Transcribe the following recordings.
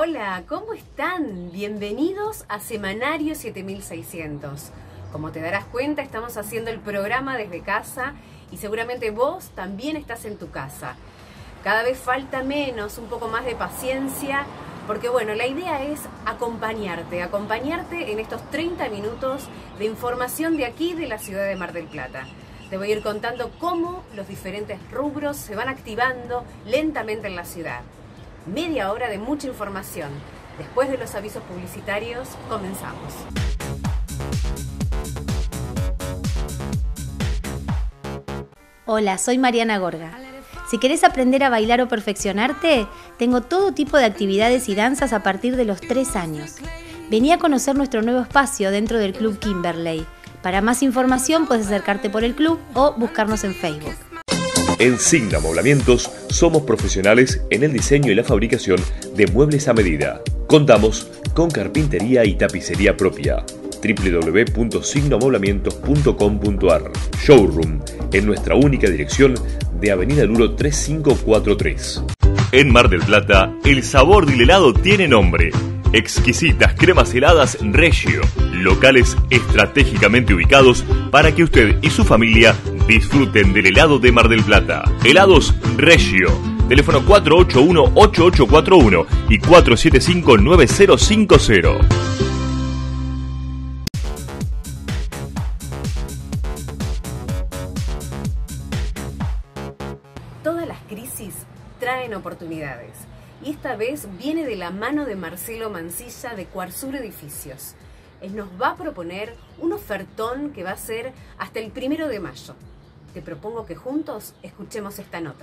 Hola, ¿cómo están? Bienvenidos a Semanario 7600. Como te darás cuenta, estamos haciendo el programa desde casa y seguramente vos también estás en tu casa. Cada vez falta menos, un poco más de paciencia, porque bueno, la idea es acompañarte en estos 30 minutos de información de aquí, de la ciudad de Mar del Plata. Te voy a ir contando cómo los diferentes rubros se van activando lentamente en la ciudad. Media hora de mucha información. Después de los avisos publicitarios, comenzamos. Hola, soy Mariana Gorga. Si querés aprender a bailar o perfeccionarte, tengo todo tipo de actividades y danzas a partir de los 3 años. Vení a conocer nuestro nuevo espacio dentro del Club Kimberley. Para más información puedes acercarte por el club o buscarnos en Facebook. En Signa Amoblamientos somos profesionales en el diseño y la fabricación de muebles a medida. Contamos con carpintería y tapicería propia. www.signoamoblamientos.com.ar. Showroom en nuestra única dirección de Avenida Luro 3543. En Mar del Plata, el sabor del helado tiene nombre. Exquisitas cremas heladas Reggio, locales estratégicamente ubicados para que usted y su familia disfruten del helado de Mar del Plata. Helados Reggio, teléfono 481-8841 y 475-9050. Todas las crisis traen oportunidades. Y esta vez viene de la mano de Marcelo Mancilla de Quarsur Edificios. Él nos va a proponer un ofertón que va a ser hasta el 1 de mayo. Te propongo que juntos escuchemos esta nota.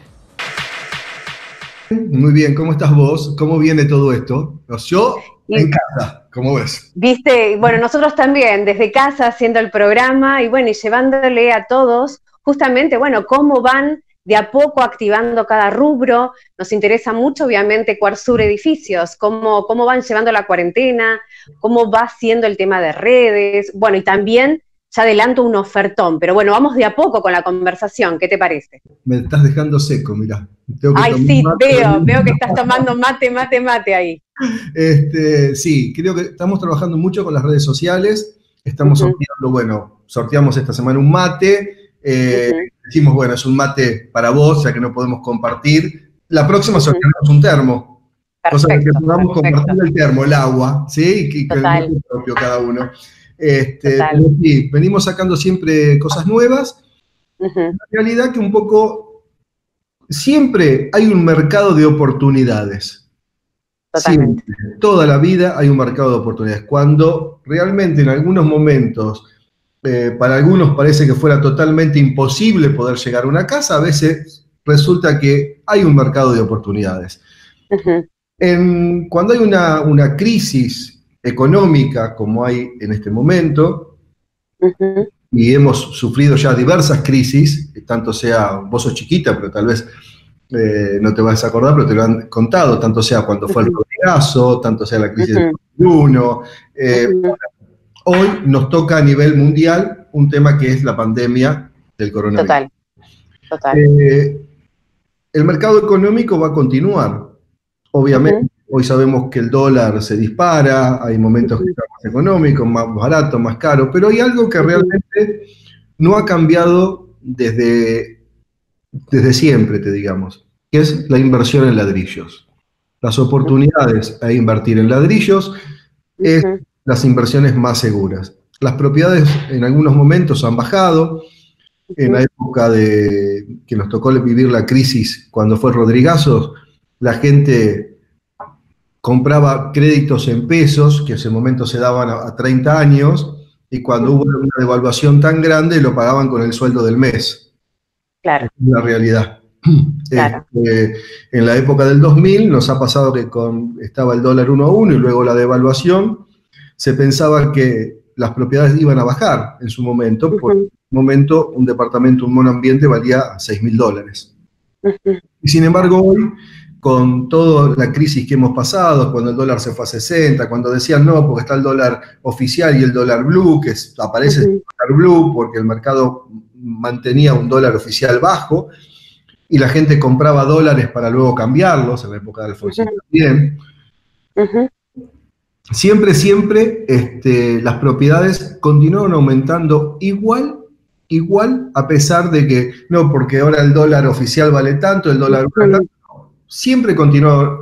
Muy bien, ¿cómo estás vos? ¿Cómo viene todo esto? Yo en casa, ¿cómo ves? Viste, bueno, nosotros también, desde casa haciendo el programa y bueno, y llevándole a todos justamente, bueno, cómo van de a poco activando cada rubro. Nos interesa mucho, obviamente, Quarsur Edificios, cómo van llevando la cuarentena, cómo va siendo el tema de redes, bueno, y también ya adelanto un ofertón, pero bueno, vamos de a poco con la conversación, ¿qué te parece? Me estás dejando seco, mirá. Ay, sí, veo que estás tomando mate ahí. Sí, creo que estamos trabajando mucho con las redes sociales, estamos sorteando, bueno, sorteamos esta semana un mate. Decimos, bueno, es un mate para vos, ya que no podemos compartir. La próxima sorteamos un termo. Perfecto, cosa que podamos compartir el termo, el agua, ¿sí? Y que el mate propio cada uno. Sí, venimos sacando siempre cosas nuevas. La realidad que un poco siempre hay un mercado de oportunidades. Totalmente. Siempre, toda la vida hay un mercado de oportunidades. Cuando realmente en algunos momentos para algunos parece que fuera totalmente imposible poder llegar a una casa, a veces resulta que hay un mercado de oportunidades. Cuando hay una crisis económica como hay en este momento, y hemos sufrido ya diversas crisis, tanto sea, vos sos chiquita, pero tal vez no te vas a acordar, pero te lo han contado, tanto sea cuando fue el Rodrigazo, tanto sea la crisis del 2001, hoy nos toca a nivel mundial un tema que es la pandemia del coronavirus. Total. El mercado económico va a continuar. Obviamente, hoy sabemos que el dólar se dispara, hay momentos que está más económico, más barato, más caro, pero hay algo que realmente no ha cambiado desde siempre, digamos, que es la inversión en ladrillos. Las oportunidades a invertir en ladrillos es las inversiones más seguras. Las propiedades en algunos momentos han bajado. En la época que nos tocó vivir la crisis cuando fue Rodrigazo, la gente compraba créditos en pesos, que en ese momento se daban a 30 años, y cuando hubo una devaluación tan grande lo pagaban con el sueldo del mes. Claro. Es la realidad. Claro. En la época del 2000 nos ha pasado que estaba el dólar 1-1 y luego la devaluación. Se pensaba que las propiedades iban a bajar en su momento, porque en un momento un departamento, un monoambiente valía $6.000. Y sin embargo hoy, con toda la crisis que hemos pasado, cuando el dólar se fue a 60, cuando decían no, porque está el dólar oficial y el dólar blue, que aparece el dólar blue porque el mercado mantenía un dólar oficial bajo, y la gente compraba dólares para luego cambiarlos, en la época de Alfonsín también. Siempre, las propiedades continuaron aumentando igual, a pesar de que, no, porque ahora el dólar oficial vale tanto, el dólar vale tanto, siempre continuaron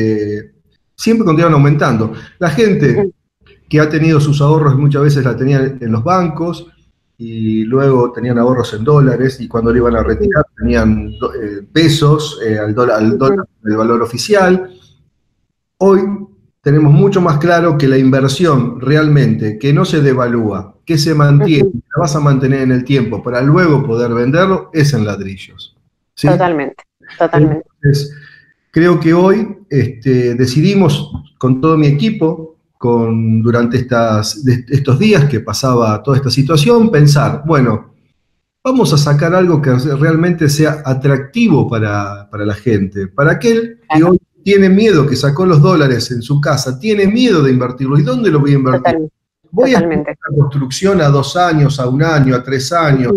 aumentando. La gente que ha tenido sus ahorros muchas veces la tenían en los bancos y luego tenían ahorros en dólares y cuando lo iban a retirar tenían pesos al dólar del valor oficial. Hoy tenemos mucho más claro que la inversión realmente, que no se devalúa, que se mantiene, que la vas a mantener en el tiempo para luego poder venderlo, es en ladrillos. ¿Sí? Totalmente. Entonces, creo que hoy decidimos con todo mi equipo, durante estos días que pasaba toda esta situación, pensar, bueno, vamos a sacar algo que realmente sea atractivo para la gente, para aquel que hoy tiene miedo, que sacó los dólares en su casa, tiene miedo de invertirlo. ¿Y dónde lo voy a invertir? Voy a hacer una construcción a 2 años, a 1 año, a 3 años.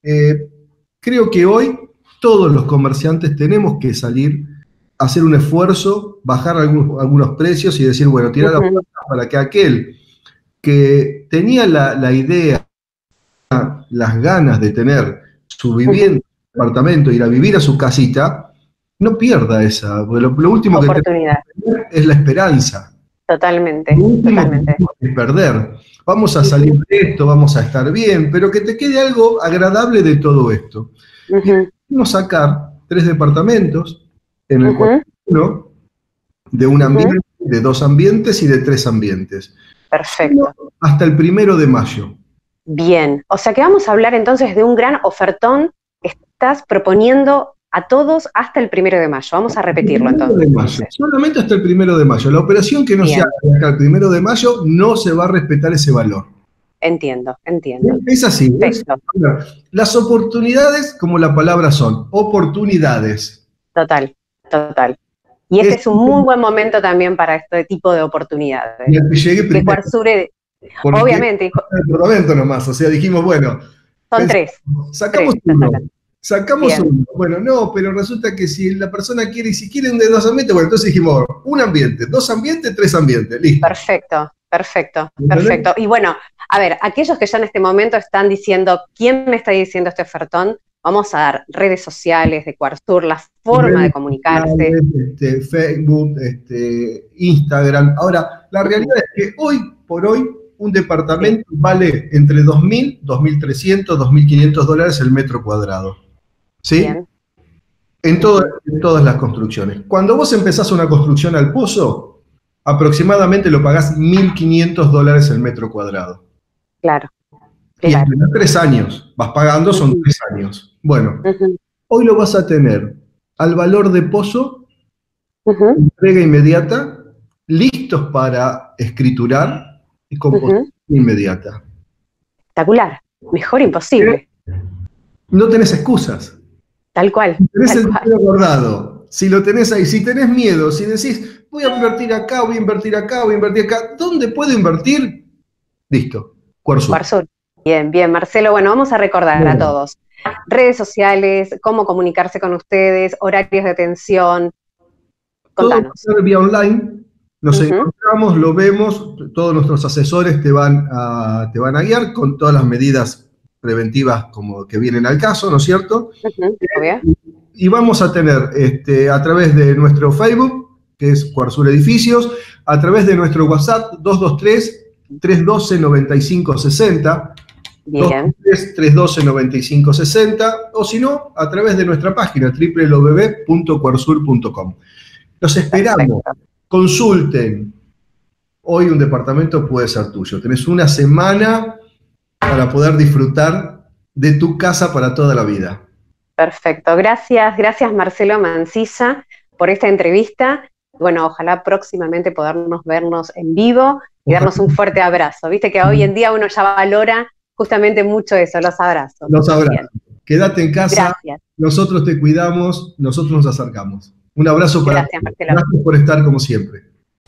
Creo que hoy todos los comerciantes tenemos que salir a hacer un esfuerzo, bajar algunos precios y decir, bueno, tirar la puerta para que aquel que tenía la idea, las ganas de tener su vivienda, su apartamento, ir a vivir a su casita, no pierda esa, porque lo último que tenemos que tener es la esperanza. Totalmente. Lo último que tenemos que perder. Vamos a salir de esto, vamos a estar bien, pero que te quede algo agradable de todo esto. Vamos a sacar 3 departamentos, en el cual uno de un ambiente, de 2 ambientes y de 3 ambientes. Perfecto. Hasta el 1 de mayo. Bien, o sea que vamos a hablar entonces de un gran ofertón que estás proponiendo a todos hasta el 1 de mayo. Vamos a repetirlo entonces. De mayo. Solamente hasta el 1 de mayo. La operación que no se haga hasta el 1 de mayo no se va a respetar ese valor. Entiendo. Es así. Las oportunidades, como la palabra son, oportunidades. Total. Y este es un muy buen momento también para este tipo de oportunidades. Y el que llegue primero. Que Quartzure, obviamente. El departamento nomás, o sea, dijimos, bueno. Son 3. Sacamos uno. Bueno, no, pero resulta que si la persona quiere, y si quiere un de 2 ambientes, bueno, entonces dijimos, 1 ambiente, 2 ambientes, 3 ambientes, listo. Perfecto. Y bueno, a ver, aquellos que ya en este momento están diciendo, ¿quién me está diciendo este ofertón? Vamos a dar redes sociales de Quartzure, la forma de comunicarse. Facebook, Instagram. Ahora, la realidad es que hoy por hoy un departamento vale entre $2.000, $2.300, $2.500 el metro cuadrado. ¿Sí? Bien. En todas las construcciones. Cuando vos empezás una construcción al pozo, aproximadamente lo pagás $1.500 el metro cuadrado. Claro. Y en 3 años vas pagando, son 3 años. Bueno, hoy lo vas a tener al valor de pozo, entrega inmediata, listos para escriturar y composición inmediata. Espectacular, mejor imposible. No tenés excusas. Tal cual. Tenés el dinero guardado. Si lo tenés ahí, si tenés miedo, si decís, voy a invertir acá, voy a invertir acá, ¿dónde puedo invertir? Listo, Quartzure. Bien, Marcelo. Bueno, vamos a recordar a todos. Redes sociales, cómo comunicarse con ustedes, horarios de atención. Contanos. Todo vía online. Nos encontramos, lo vemos, todos nuestros asesores te van a guiar con todas las medidas preventivas como que vienen al caso, ¿no es cierto? Y vamos a tener a través de nuestro Facebook, que es Quartzure Edificios, a través de nuestro WhatsApp 223-312-9560, 223-312-9560, o si no, a través de nuestra página www.quartzure.com. Los esperamos. Consulten. Hoy un departamento puede ser tuyo. Tenés 1 semana para poder disfrutar de tu casa para toda la vida. Perfecto. Gracias Marcelo Mancilla por esta entrevista. Bueno, ojalá próximamente podernos vernos en vivo y darnos un fuerte abrazo. Viste que hoy en día uno ya valora justamente mucho eso, los abrazos. Los abrazos. Quédate en casa. Gracias. Nosotros te cuidamos, nosotros nos acercamos. Un abrazo para Gracias, Marcelo. Gracias por estar como siempre.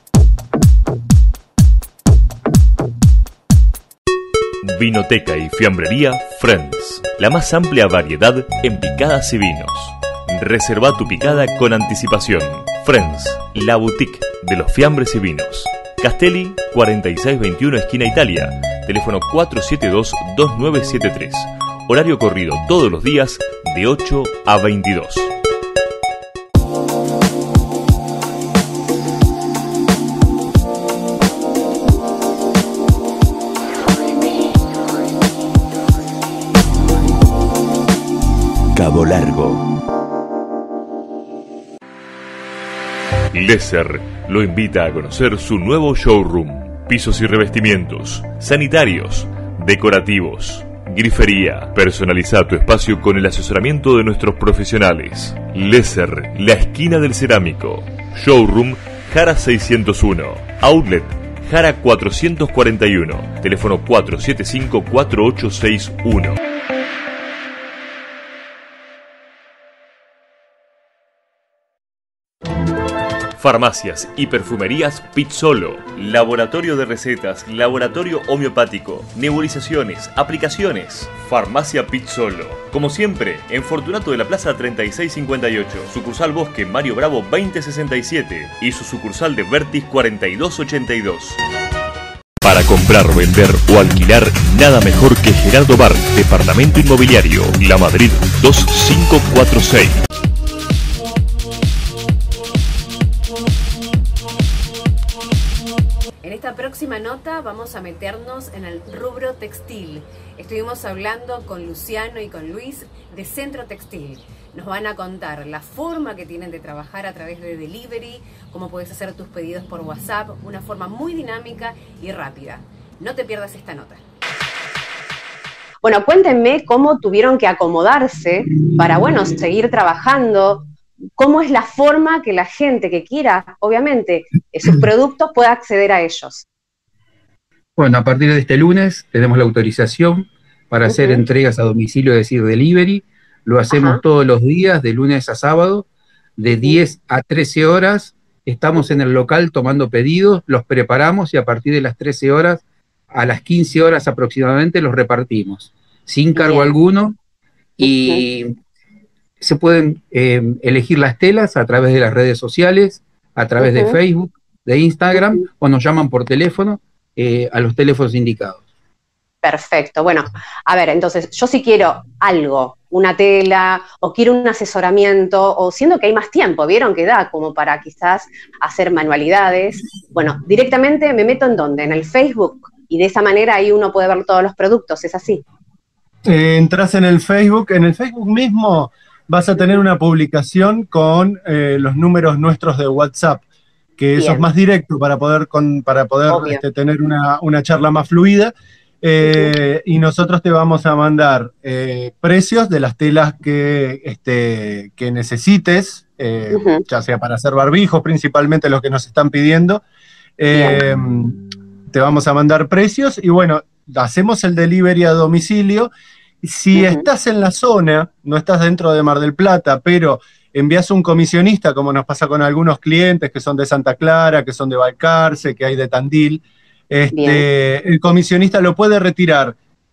Vinoteca y fiambrería Friends. La más amplia variedad en picadas y vinos. Reserva tu picada con anticipación. Friends, la boutique. de los fiambres y vinos. Castelli, 4621 esquina Italia, teléfono 472-2973. Horario corrido todos los días de 8 a 22. Cabo Largo. Lesser lo invita a conocer su nuevo showroom. Pisos y revestimientos, sanitarios, decorativos, grifería. Personaliza tu espacio con el asesoramiento de nuestros profesionales. Lesser, la esquina del cerámico. Showroom Jara 601. Outlet Jara 441. Teléfono 475-4861. Farmacias y perfumerías Pizzolo, laboratorio de recetas, laboratorio homeopático, nebulizaciones, aplicaciones. Farmacia Pizzolo. Como siempre, en Fortunato de la Plaza 3658, sucursal Bosque Mario Bravo 2067 y su sucursal de Vertis 4282. Para comprar, vender o alquilar, nada mejor que Gerardo Bar, Departamento Inmobiliario, La Madrid 2546. En esta próxima nota vamos a meternos en el rubro textil. Estuvimos hablando con Luciano y con Luis de Centro Textil. Nos van a contar la forma que tienen de trabajar a través de delivery, cómo puedes hacer tus pedidos por WhatsApp, una forma muy dinámica y rápida. No te pierdas esta nota. Bueno, cuéntenme cómo tuvieron que acomodarse para, seguir trabajando. ¿Cómo es la forma que la gente que quiera, obviamente, sus productos pueda acceder a ellos? Bueno, a partir de este lunes tenemos la autorización para hacer entregas a domicilio, es decir, delivery. Lo hacemos todos los días, de lunes a sábado, de 10 a 13 horas. Estamos en el local tomando pedidos, los preparamos y a partir de las 13 horas, a las 15 horas aproximadamente, los repartimos, sin cargo alguno. Y se pueden elegir las telas a través de las redes sociales, a través de Facebook, de Instagram, o nos llaman por teléfono a los teléfonos indicados. Perfecto. Bueno, a ver, entonces, yo si quiero algo, una tela, o quiero un asesoramiento, o siendo que hay más tiempo, ¿vieron? Que da como para quizás hacer manualidades. Bueno, directamente me meto ¿en dónde? En el Facebook, y de esa manera ahí uno puede ver todos los productos, ¿es así? Entras en el Facebook mismo vas a tener una publicación con los números nuestros de WhatsApp, que eso es más directo para poder tener una charla más fluida, y nosotros te vamos a mandar precios de las telas que necesites, ya sea para hacer barbijos, principalmente los que nos están pidiendo. Te vamos a mandar precios y bueno, hacemos el delivery a domicilio. Si estás en la zona, no estás dentro de Mar del Plata, pero envías un comisionista, como nos pasa con algunos clientes que son de Santa Clara, que son de Balcarce, que hay de Tandil, el comisionista lo puede retirar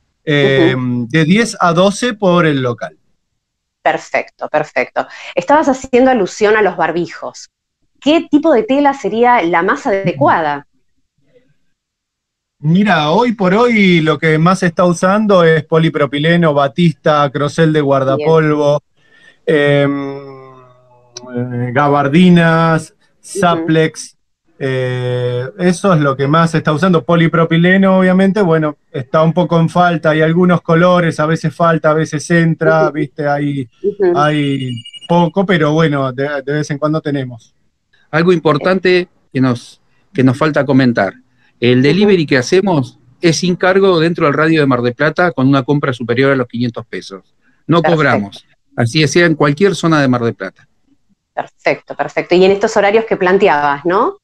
de 10 a 12 por el local. Perfecto, perfecto. Estabas haciendo alusión a los barbijos. ¿Qué tipo de tela sería la más adecuada? Mira, hoy por hoy lo que más se está usando es polipropileno, batista, crocel de guardapolvo, gabardinas, Saplex, eso es lo que más se está usando. Polipropileno, obviamente, bueno, está un poco en falta, hay algunos colores, a veces falta, a veces entra, viste, hay poco, pero bueno, de vez en cuando tenemos. Algo importante que nos falta comentar. El delivery que hacemos es sin cargo dentro del radio de Mar del Plata con una compra superior a los 500 pesos. No cobramos, así sea en cualquier zona de Mar del Plata. Perfecto, perfecto. Y en estos horarios que planteabas, ¿no?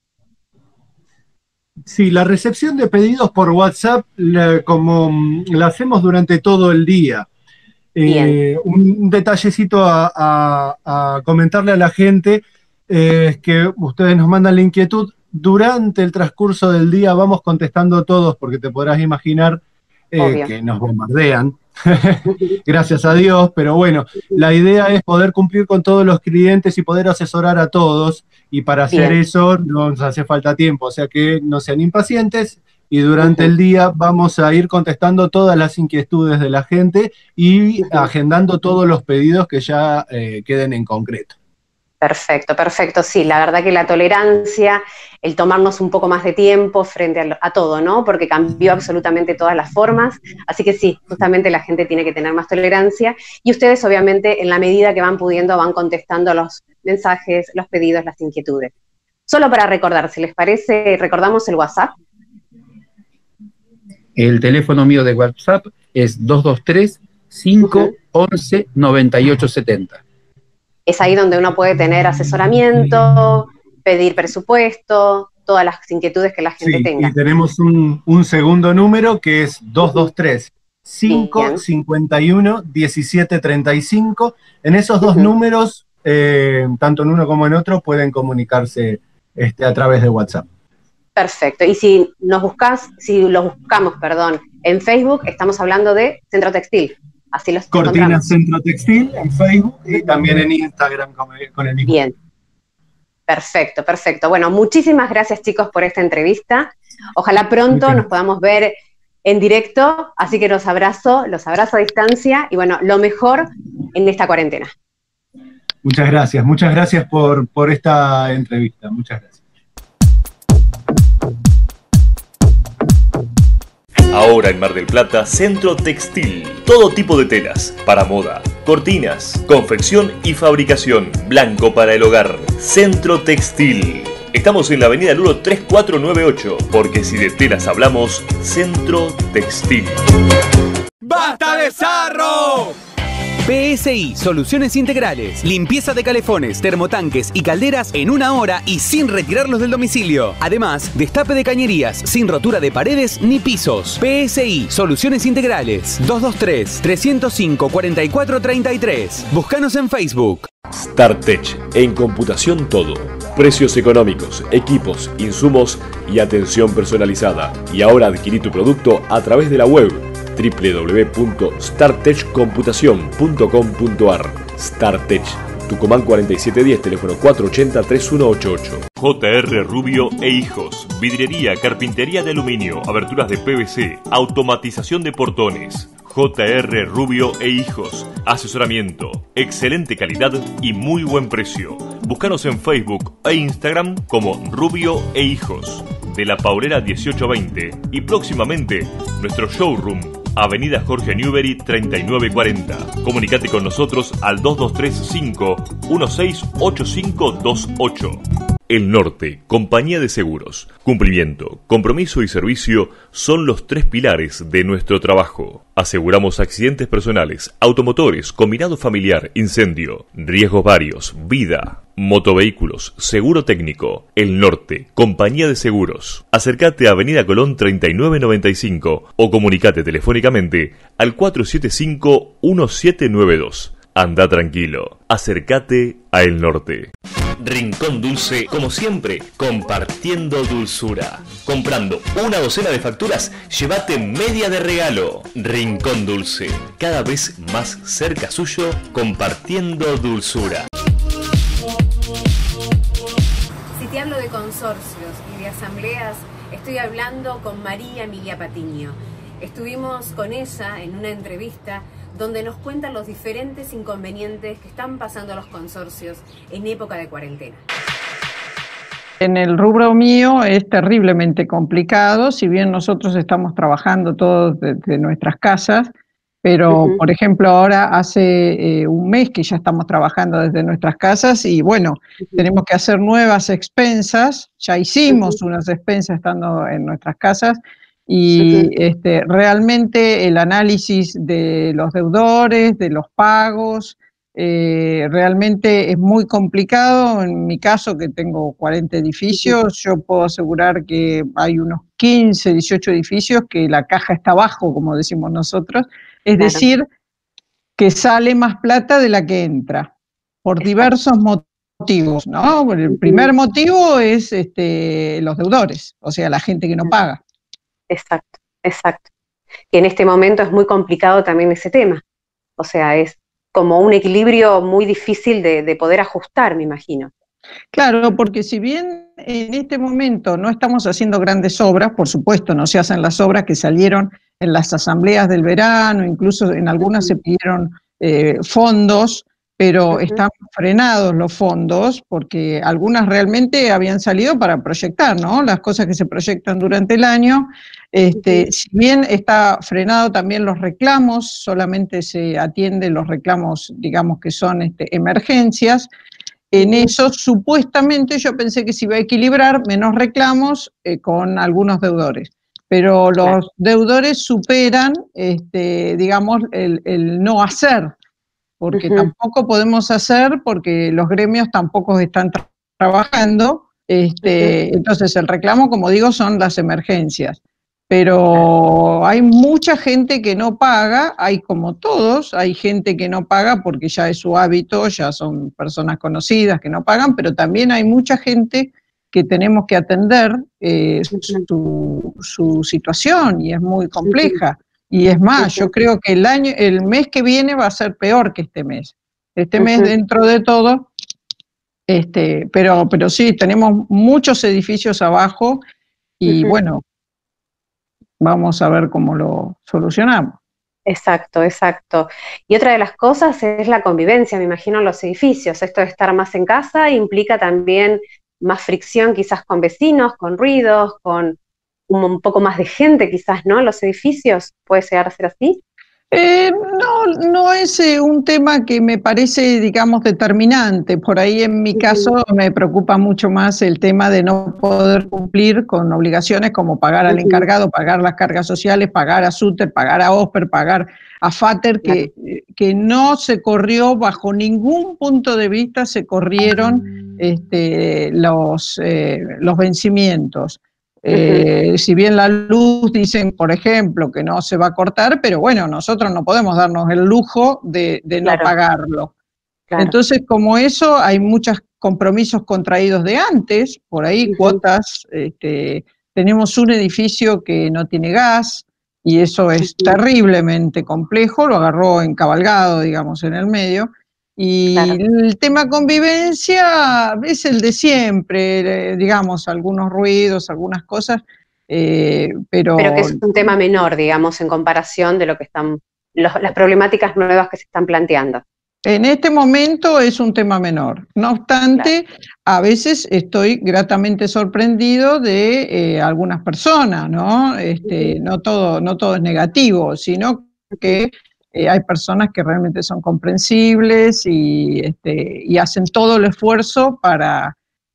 Sí, la recepción de pedidos por WhatsApp, como la hacemos durante todo el día. Un detallecito a comentarle a la gente es que ustedes nos mandan la inquietud. Durante el transcurso del día vamos contestando todos, porque te podrás imaginar que nos bombardean, gracias a Dios, pero bueno, la idea es poder cumplir con todos los clientes y poder asesorar a todos, y para hacer Bien. eso nos hace falta tiempo, o sea que no sean impacientes y durante el día vamos a ir contestando todas las inquietudes de la gente y agendando todos los pedidos que ya queden en concreto. Perfecto, perfecto. Sí, la verdad que la tolerancia, el tomarnos un poco más de tiempo frente a todo, ¿no? Porque cambió absolutamente todas las formas. Así que sí, justamente la gente tiene que tener más tolerancia. Y ustedes, obviamente, en la medida que van pudiendo, van contestando los mensajes, los pedidos, las inquietudes. Solo para recordar, si les parece, recordamos el WhatsApp. El teléfono mío de WhatsApp es 223-511-9870. Es ahí donde uno puede tener asesoramiento, pedir presupuesto, todas las inquietudes que la gente tenga. Y tenemos un segundo número que es 223-551-1735. En esos dos números, tanto en uno como en otro, pueden comunicarse a través de WhatsApp. Perfecto. Y si los buscamos, en Facebook, estamos hablando de Centro Textil. Así los Cortina encontramos. Centro Textil en Facebook y también en Instagram con el mismo. Bien. Perfecto, perfecto. Bueno, muchísimas gracias, chicos, por esta entrevista. Ojalá pronto nos podamos ver en directo, así que los abrazo a distancia y bueno, lo mejor en esta cuarentena. Muchas gracias por esta entrevista. Muchas gracias. Ahora en Mar del Plata, Centro Textil. Todo tipo de telas, para moda, cortinas, confección y fabricación. Blanco para el hogar. Centro Textil. Estamos en la avenida Luro 3498, porque si de telas hablamos, Centro Textil. ¡Basta de sarro! PSI, soluciones integrales, limpieza de calefones, termotanques y calderas en 1 hora y sin retirarlos del domicilio. Además, destape de cañerías sin rotura de paredes ni pisos. PSI, soluciones integrales, 223-305-4433. Búscanos en Facebook. StarTech, en computación todo. Precios económicos, equipos, insumos y atención personalizada. Y ahora adquirí tu producto a través de la web www.startechcomputacion.com.ar. StarTech, Tucumán 4710, teléfono 480-3188. JR Rubio e Hijos, vidriería, carpintería de aluminio, aberturas de PVC, automatización de portones. JR Rubio e Hijos, asesoramiento, excelente calidad y muy buen precio. Búscanos en Facebook e Instagram como Rubio e Hijos, de La Paulera 1820, y próximamente nuestro showroom, Avenida Jorge Newbery 3940. Comunicate con nosotros al 2235-168528. El Norte, Compañía de Seguros. Cumplimiento, compromiso y servicio son los 3 pilares de nuestro trabajo. Aseguramos accidentes personales, automotores, combinado familiar, incendio, riesgos varios, vida, motovehículos, seguro técnico. El Norte, Compañía de Seguros. Acércate a Avenida Colón 3995 o comunicate telefónicamente al 475-1792. Anda tranquilo, acércate a El Norte. Rincón Dulce, como siempre, compartiendo dulzura. Comprando una docena de facturas, llévate media de regalo. Rincón Dulce, cada vez más cerca suyo, compartiendo dulzura. Si te hablo de consorcios y de asambleas, estoy hablando con María Emilia Patiño. Estuvimos con ella en una entrevista donde nos cuentan los diferentes inconvenientes que están pasando los consorcios en época de cuarentena. En el rubro mío es terriblemente complicado, si bien nosotros estamos trabajando todos desde nuestras casas, pero por ejemplo ahora hace un mes que ya estamos trabajando desde nuestras casas y bueno, tenemos que hacer nuevas expensas, ya hicimos unas expensas estando en nuestras casas, y realmente el análisis de los deudores, de los pagos, realmente es muy complicado. En mi caso, que tengo 40 edificios, yo puedo asegurar que hay unos 15, 18 edificios que la caja está abajo, como decimos nosotros, es decir, que sale más plata de la que entra, por diversos motivos, ¿no? El primer motivo es los deudores, o sea, la gente que no paga. Exacto, exacto. Y en este momento es muy complicado también ese tema. O sea, es como un equilibrio muy difícil de poder ajustar, me imagino. Claro, porque si bien en este momento no estamos haciendo grandes obras, por supuesto no se hacen las obras que salieron en las asambleas del verano, incluso en algunas se pidieron fondos, pero están frenados los fondos porque algunas realmente habían salido para proyectar, ¿no? Las cosas que se proyectan durante el año. Si bien está frenado también los reclamos, solamente se atienden los reclamos, digamos que son emergencias. En eso supuestamente yo pensé que se iba a equilibrar menos reclamos con algunos deudores, pero los deudores superan, digamos, el no hacer, porque tampoco podemos hacer, porque los gremios tampoco están trabajando, entonces el reclamo, como digo, son las emergencias. Pero hay mucha gente que no paga, hay como todos, hay gente que no paga porque ya es su hábito, ya son personas conocidas que no pagan, pero también hay mucha gente que tenemos que atender su situación y es muy compleja. Y es más, yo creo que el mes que viene va a ser peor que este mes. Este mes dentro de todo, pero sí, tenemos muchos edificios abajo y bueno, vamos a ver cómo lo solucionamos. Exacto, exacto. Y otra de las cosas es la convivencia, me imagino, en los edificios. Esto de estar más en casa implica también más fricción quizás con vecinos, con ruidos, con un poco más de gente quizás, ¿no? En los edificios, ¿puede llegar a ser así? No es un tema que me parece, digamos, determinante. Por ahí en mi caso me preocupa mucho más el tema de no poder cumplir con obligaciones como pagar al encargado, pagar las cargas sociales, pagar a SUTER, pagar a OSPER, pagar a FATER, que no se corrió bajo ningún punto de vista, se corrieron los vencimientos. Si bien la luz dicen, por ejemplo, que no se va a cortar, pero bueno, nosotros no podemos darnos el lujo de no pagarlo. Entonces, como eso, hay muchos compromisos contraídos de antes, por ahí cuotas, tenemos un edificio que no tiene gas, y eso es terriblemente complejo, lo agarró encabalgado, digamos, en el medio. Y el tema convivencia es el de siempre, digamos, algunos ruidos, algunas cosas, pero que es un tema menor, digamos, en comparación de lo que están, las problemáticas nuevas que se están planteando. En este momento es un tema menor. No obstante, a veces estoy gratamente sorprendido de algunas personas, ¿no? No todo es negativo, sino que hay personas que realmente son comprensibles y hacen todo el esfuerzo para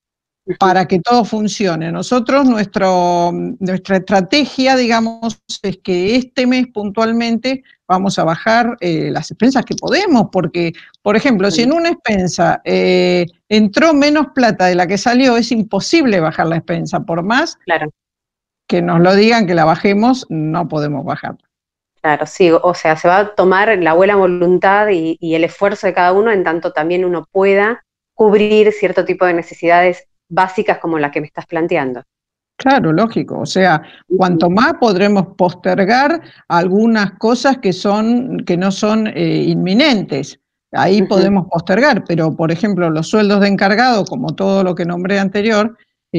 que todo funcione. Nosotros, nuestra estrategia, digamos, es que este mes puntualmente vamos a bajar las expensas que podemos, porque, por ejemplo, si en una expensa entró menos plata de la que salió, es imposible bajar la expensa, por más que nos lo digan que la bajemos, no podemos bajar. Claro, sí, o sea, se va a tomar la buena voluntad y el esfuerzo de cada uno en tanto también uno pueda cubrir cierto tipo de necesidades básicas como la que me estás planteando. Claro, lógico, o sea, cuanto más podremos postergar algunas cosas que no son inminentes, ahí podemos postergar, pero por ejemplo los sueldos de encargado, como todo lo que nombré anterior,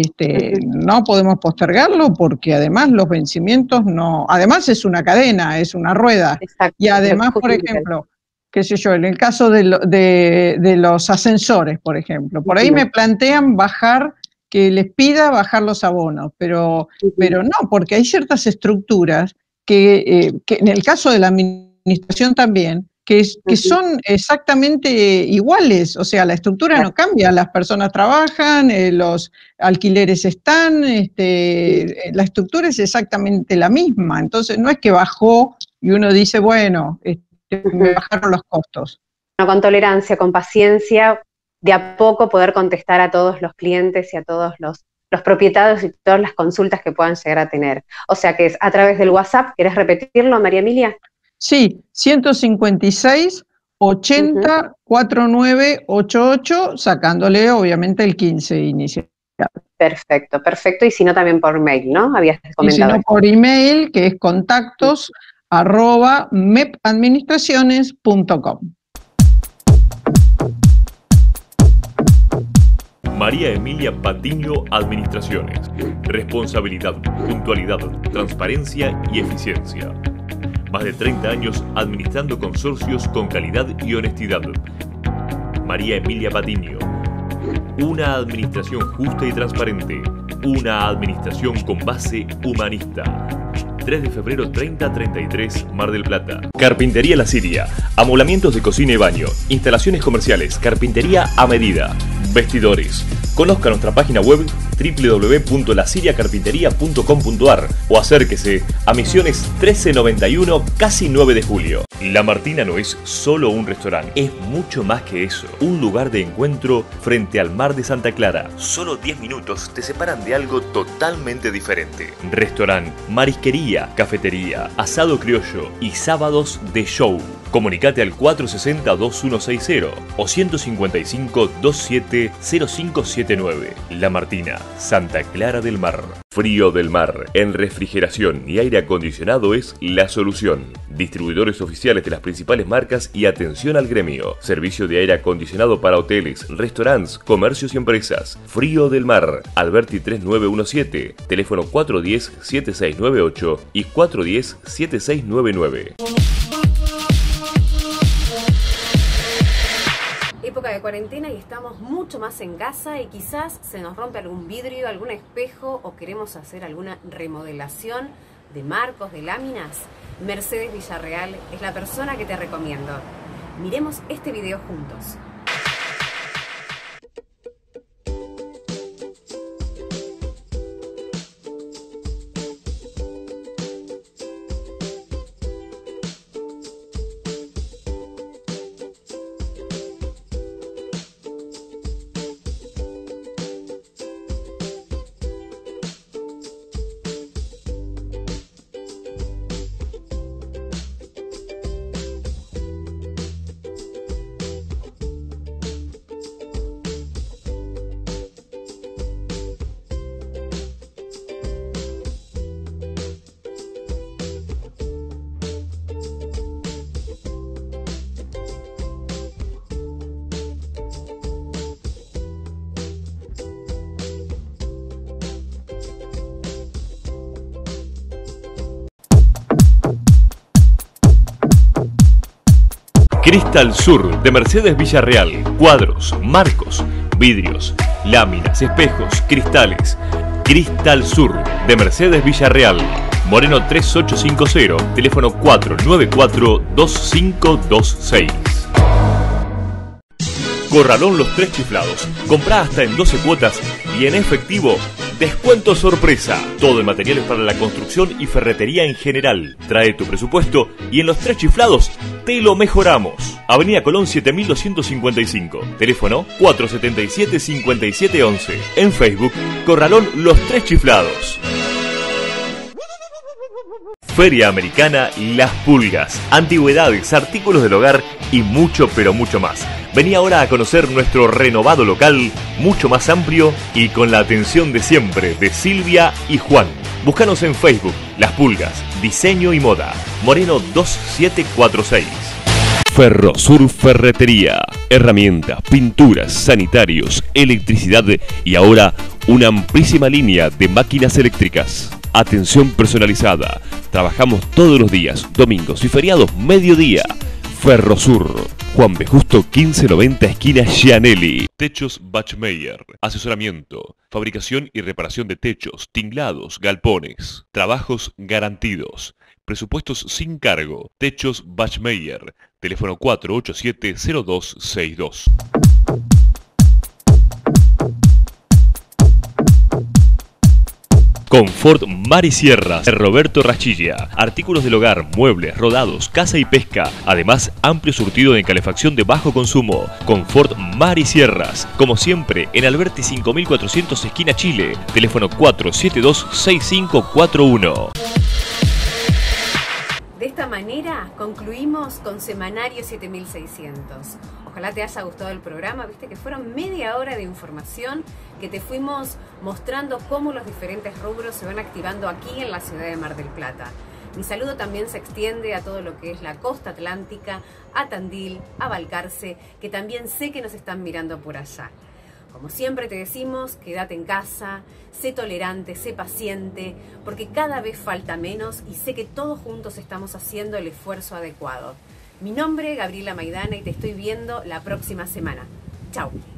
no podemos postergarlo porque además los vencimientos además es una cadena, es una rueda. Y además, por ejemplo, qué sé yo, en el caso de los ascensores, por ejemplo, por ahí me plantean que les pida bajar los abonos, pero no, porque hay ciertas estructuras que en el caso de la administración también, que son exactamente iguales, o sea, la estructura no cambia, las personas trabajan, los alquileres están, la estructura es exactamente la misma, entonces no es que bajó y uno dice, bueno, me bajaron los costos. Con tolerancia, con paciencia, de a poco poder contestar a todos los clientes y a todos los propietarios y todas las consultas que puedan llegar a tener. O sea que es a través del WhatsApp, ¿querés repetirlo, María Emilia? Sí, 156 80 4988, sacándole obviamente el 15 inicial. Perfecto, perfecto, y si no también por mail, ¿no? Habías comentado. Y si no por email, que es contactos@mepadministraciones.com. María Emilia Patiño Administraciones. Responsabilidad, puntualidad, transparencia y eficiencia. Más de 30 años administrando consorcios con calidad y honestidad. María Emilia Patiño. Una administración justa y transparente. Una administración con base humanista. 3 de febrero 3033, Mar del Plata. Carpintería La Siria. Amoblamientos de cocina y baño. Instalaciones comerciales. Carpintería a medida. Vestidores. Conozca nuestra página web www.lasiriacarpintería.com.ar o acérquese a Misiones 1391, casi 9 de julio. La Martina no es solo un restaurante, es mucho más que eso. Un lugar de encuentro frente al mar de Santa Clara. Solo 10 minutos te separan de algo totalmente diferente. Restaurante, marisquería, cafetería, asado criollo y sábados de show. Comunicate al 460-2160 o 155-270579. La Martina, Santa Clara del Mar. Frío del Mar. En refrigeración y aire acondicionado es la solución. Distribuidores oficiales de las principales marcas y atención al gremio. Servicio de aire acondicionado para hoteles, restaurantes, comercios y empresas. Frío del Mar. Alberti 3917. Teléfono 410-7698 y 410-7699. Época de cuarentena y estamos mucho más en casa y quizás se nos rompe algún vidrio, algún espejo o queremos hacer alguna remodelación de marcos, de láminas. Mercedes Villarreal es la persona que te recomiendo. Miremos este video juntos. Cristal Sur de Mercedes Villarreal. Cuadros, marcos, vidrios, láminas, espejos, cristales. Cristal Sur de Mercedes Villarreal. Moreno 3850, teléfono 494-2526. Corralón Los Tres Chiflados. Comprá hasta en 12 cuotas y en efectivo. Descuento sorpresa. Todo en materiales para la construcción y ferretería en general. Trae tu presupuesto y en Los Tres Chiflados te lo mejoramos. Avenida Colón 7255. Teléfono 477-5711. En Facebook, Corralón Los Tres Chiflados. Feria Americana Las Pulgas. Antigüedades, artículos del hogar y mucho, pero mucho más. Vení ahora a conocer nuestro renovado local, mucho más amplio y con la atención de siempre de Silvia y Juan. Búscanos en Facebook, Las Pulgas, Diseño y Moda, Moreno 2746. Ferrosur Ferretería. Herramientas, pinturas, sanitarios, electricidad y ahora una amplísima línea de máquinas eléctricas. Atención personalizada. Trabajamos todos los días, domingos y feriados, mediodía. Ferrosur. Juan B. Justo 1590, esquina Gianelli. Techos Bachmeyer. Asesoramiento, fabricación y reparación de techos, tinglados, galpones. Trabajos garantidos. Presupuestos sin cargo. Techos Bachmeyer. Teléfono 487-0262. Confort Mar y Sierras de Roberto Rachilla. Artículos del hogar, muebles, rodados, caza y pesca. Además, amplio surtido de calefacción de bajo consumo. Confort Mar y Sierras. Como siempre, en Alberti 5400, esquina Chile. Teléfono 472-6541. De esta manera concluimos con Semanario 7600. Ojalá te haya gustado el programa, viste que fueron media hora de información que te fuimos mostrando cómo los diferentes rubros se van activando aquí en la ciudad de Mar del Plata. Mi saludo también se extiende a todo lo que es la costa atlántica, a Tandil, a Balcarce, que también sé que nos están mirando por allá. Como siempre te decimos, quédate en casa, sé tolerante, sé paciente, porque cada vez falta menos y sé que todos juntos estamos haciendo el esfuerzo adecuado. Mi nombre es Gabriela Maidana y te estoy viendo la próxima semana. Chau.